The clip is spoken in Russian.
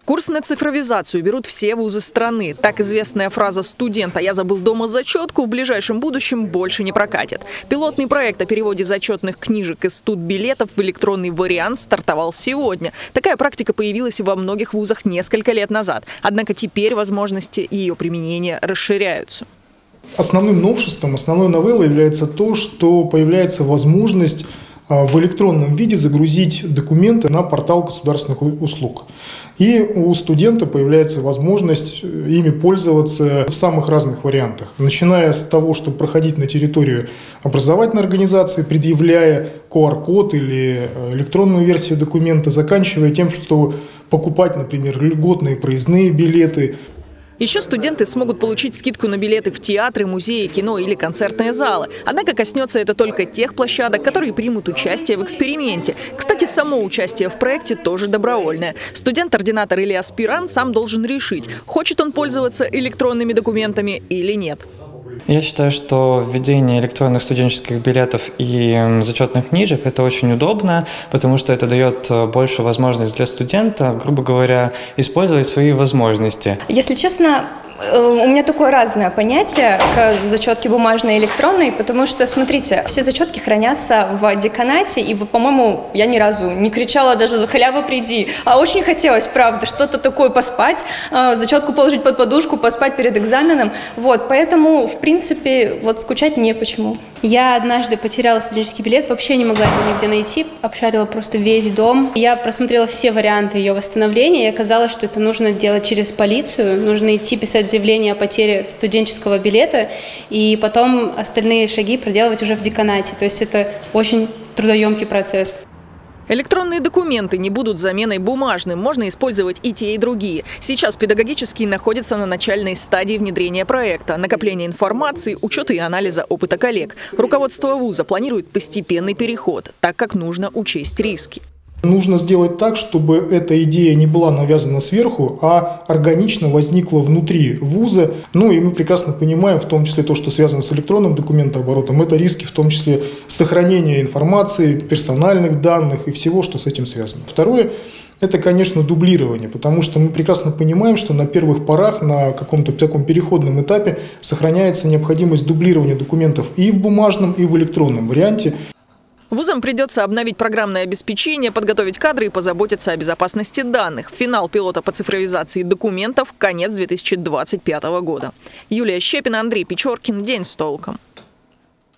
Курс на цифровизацию берут все вузы страны. Так известная фраза «студент, а я забыл дома зачетку» в ближайшем будущем больше не прокатит. Пилотный проект о переводе зачетных книжек из студбилетов в электронный вариант стартовал сегодня. Такая практика появилась во многих вузах несколько лет назад. Однако теперь возможности ее применения расширяются. Основным новшеством, основной новеллой является то, что появляется возможность в электронном виде загрузить документы на портал государственных услуг. И у студента появляется возможность ими пользоваться в самых разных вариантах. Начиная с того, чтобы проходить на территорию образовательной организации, предъявляя QR-код или электронную версию документа, заканчивая тем, что покупать, например, льготные проездные билеты. Еще студенты смогут получить скидку на билеты в театры, музеи, кино или концертные залы. Однако коснется это только тех площадок, которые примут участие в эксперименте. Кстати, само участие в проекте тоже добровольное. Студент-ординатор или аспирант сам должен решить, хочет он пользоваться электронными документами или нет. Я считаю, что введение электронных студенческих билетов и зачетных книжек – это очень удобно, потому что это дает большую возможность для студента, грубо говоря, использовать свои возможности. Если честно, у меня такое разное понятие к зачетке бумажной и электронной, потому что, смотрите, все зачетки хранятся в деканате, и, по-моему, я ни разу не кричала даже «за халяву приди», а очень хотелось, правда, что-то такое поспать, зачетку положить под подушку, поспать перед экзаменом, вот, поэтому, в принципе, вот скучать не почему. Я однажды потеряла студенческий билет, вообще не могла его нигде найти, обшарила просто весь дом. Я просмотрела все варианты ее восстановления, и оказалось, что это нужно делать через полицию, нужно идти писать заявление о потере студенческого билета, и потом остальные шаги проделывать уже в деканате. То есть это очень трудоемкий процесс. Электронные документы не будут заменой бумажным. Можно использовать и те, и другие. Сейчас педагогические находятся на начальной стадии внедрения проекта, накопления информации, учета и анализа опыта коллег. Руководство вуза планирует постепенный переход, так как нужно учесть риски. Нужно сделать так, чтобы эта идея не была навязана сверху, а органично возникла внутри вуза. Ну и мы прекрасно понимаем, в том числе то, что связано с электронным документооборотом, это риски, в том числе сохранения информации, персональных данных и всего, что с этим связано. Второе – это, конечно, дублирование, потому что мы прекрасно понимаем, что на первых порах, на каком-то таком переходном этапе сохраняется необходимость дублирования документов и в бумажном, и в электронном варианте. Вузам придется обновить программное обеспечение, подготовить кадры и позаботиться о безопасности данных. Финал пилота по цифровизации документов – конец 2025 года. Юлия Щепина, Андрей Печоркин. День с толком.